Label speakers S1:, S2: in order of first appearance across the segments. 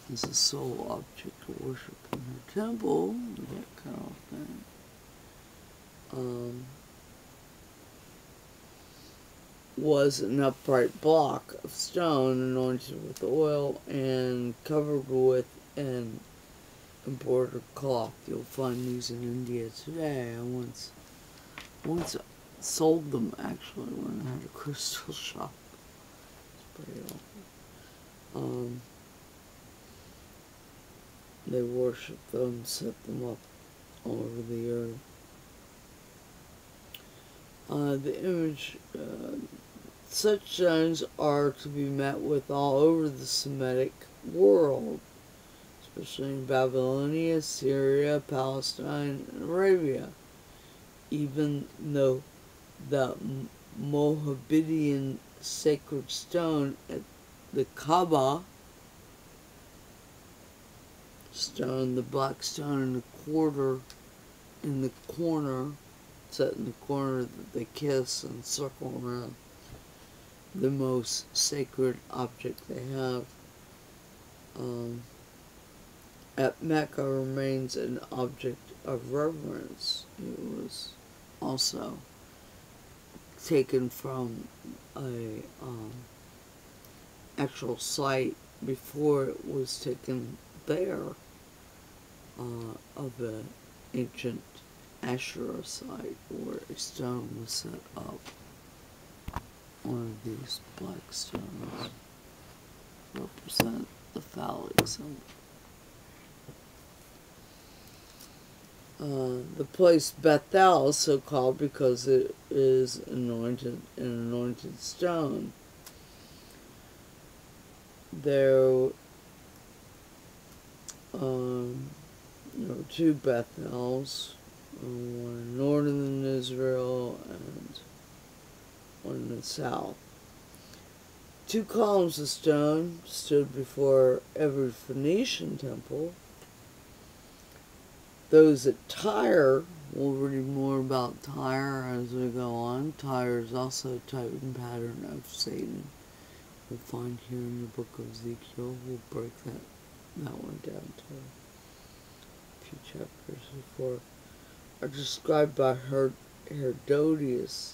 S1: as a sole object of worship in her temple, that kind of thing. Was an upright block of stone anointed with oil and covered with an embroidered cloth. You'll find these in India today. I once sold them actually when I had a crystal shop. It's pretty awful. They worshiped them, set them up all over the earth. The image, such stones are to be met with all over the Semitic world, especially in Babylonia, Syria, Palestine, and Arabia. Even though the Mohammedan sacred stone at the Kaaba stone, the black stone in the corner, set in the corner that they kiss and circle around, the most sacred object they have, at Mecca remains an object of reverence. It was also taken from a actual site before it was taken there, of an ancient Asherah site where a stone was set up. One of these black stones represent the phallic symbol. The place Bethel is so called because it is an anointed stone. There were two Bethels, one in northern Israel and one in the south. 2 columns of stone stood before every Phoenician temple. Those at Tyre, we'll read more about Tyre as we go on. Tyre is also a type and pattern of Satan. We'll find here in the book of Ezekiel. We'll break that one down to a few chapters before. Are described by Herodotus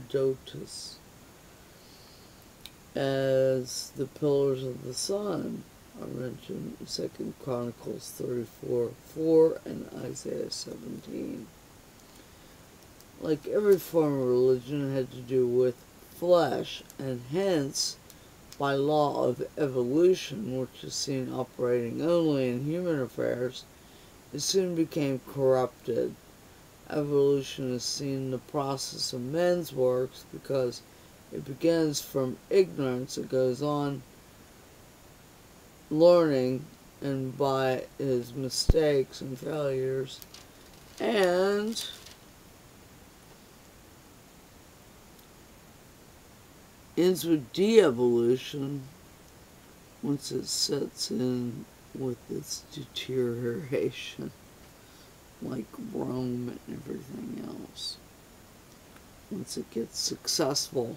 S1: as the pillars of the sun, are mentioned in 2 Chronicles 34:4 and Isaiah 17. Like every form of religion, it had to do with flesh, and hence, by law of evolution, which is seen operating only in human affairs, it soon became corrupted. Evolution is seen in the process of men's works because it begins from ignorance. It goes on learning, and by his mistakes and failures, and ends with de-evolution once it sets in with its deterioration, like Rome and everything else. Once it gets successful.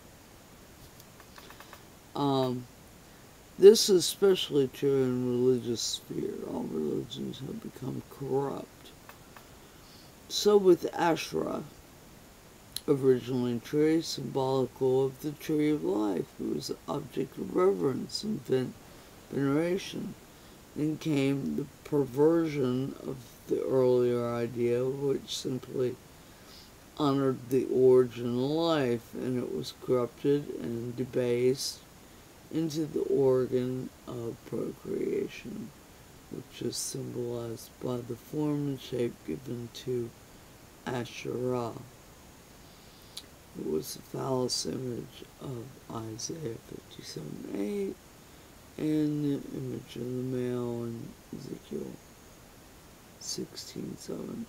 S1: This is especially true in religious sphere. All religions have become corrupt. So with Asherah, originally a tree symbolical of the tree of life, it was the object of reverence and veneration. Then came the perversion of the earlier idea, which simply honored the origin of life, and it was corrupted and debased into the organ of procreation, which is symbolized by the form and shape given to Asherah. It was the phallus image of Isaiah 57:8 and the image of the male in Ezekiel 16:7.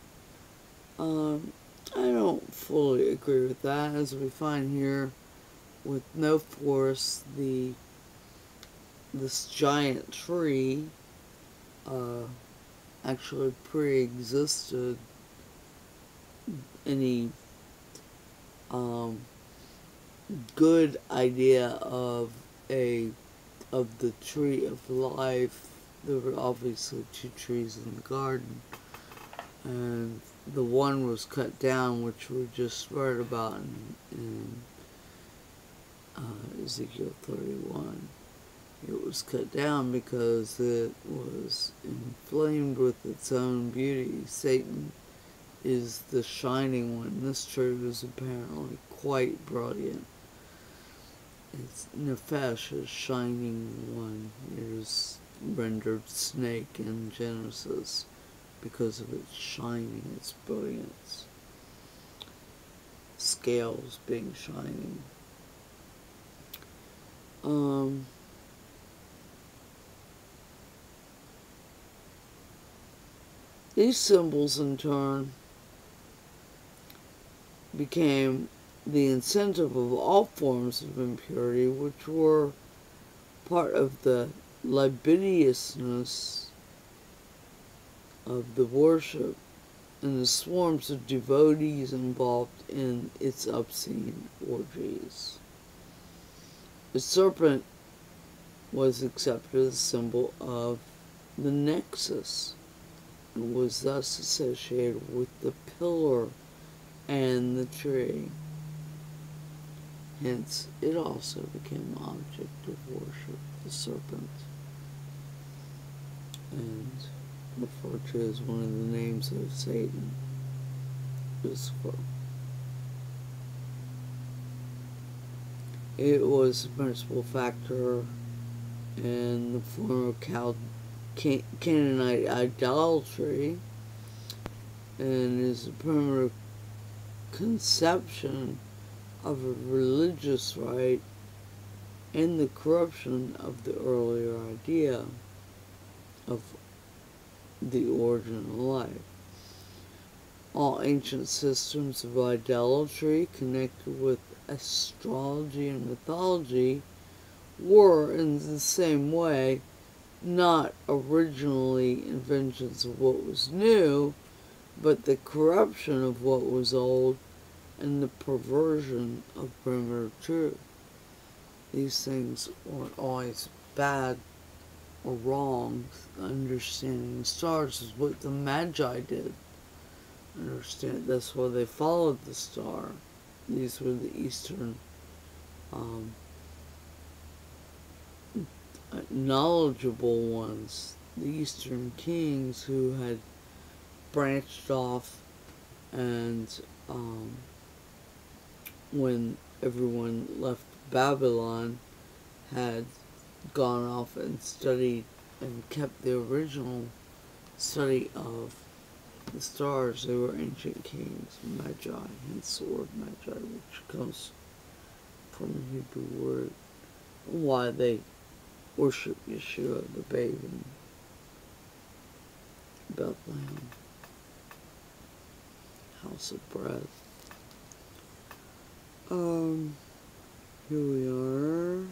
S1: I don't fully agree with that, as we find here with no force this giant tree actually pre-existed any good idea of the tree of life there were obviously 2 trees in the garden, and the one was cut down, which we just read about in Ezekiel 31. It was cut down because it was inflamed with its own beauty. Satan is the shining one. This tree was apparently quite brilliant. It's Nefesh, shining one. It is rendered snake in Genesis because of its shining, its brilliance. Scales being shining. These symbols, in turn, became the incentive of all forms of impurity, which were part of the libidinousness of the worship and the swarms of devotees involved in its obscene orgies. The serpent was accepted as a symbol of the nexus and was thus associated with the pillar and the tree. Hence, it also became an object of worship, the serpent, and referred to as one of the names of Satan, Lucifer. It was a principal factor in the form of Canaanite idolatry, and is a primitive conception of a religious rite and the corruption of the earlier idea of the origin of life. All ancient systems of idolatry connected with astrology and mythology were, in the same way, not originally inventions of what was new, but the corruption of what was old and the perversion of primitive truth. These things weren't always bad or wrong. Understanding the stars is what the Magi did. Understand, that's why they followed the star. These were the Eastern knowledgeable ones, the Eastern kings who had branched off, and when everyone left Babylon, had gone off and studied and kept the original study of the stars. They were ancient kings, Magi, hence the word Magi, which comes from the Hebrew word, why they worship Yeshua, the babe, in Bethlehem, house of bread. Here we are.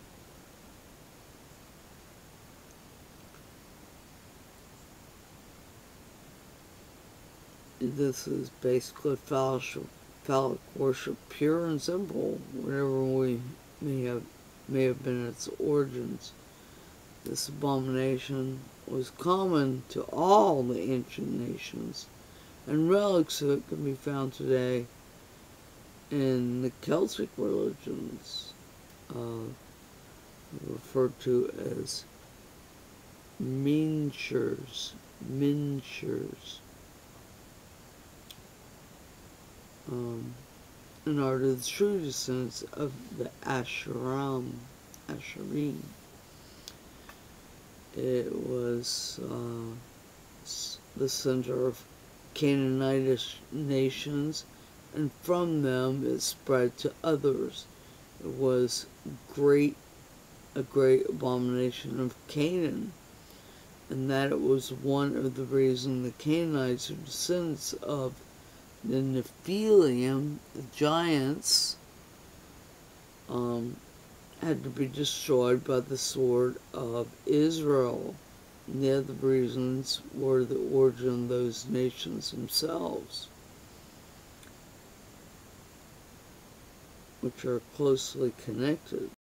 S1: This is basically phallic worship, pure and simple, whatever we may have been its origins. This abomination was common to all the ancient nations, and relics of it can be found today in the Celtic religions, referred to as minshers, and are the true descendants of the Asherim. It was the center of Canaanitish nations, and from them it spread to others. It was a great abomination of Canaan, and that it was one of the reasons the Canaanites are descendants of the Nephilim, the giants, had to be destroyed by the sword of Israel. And the other reasons were the origin of those nations themselves, which are closely connected.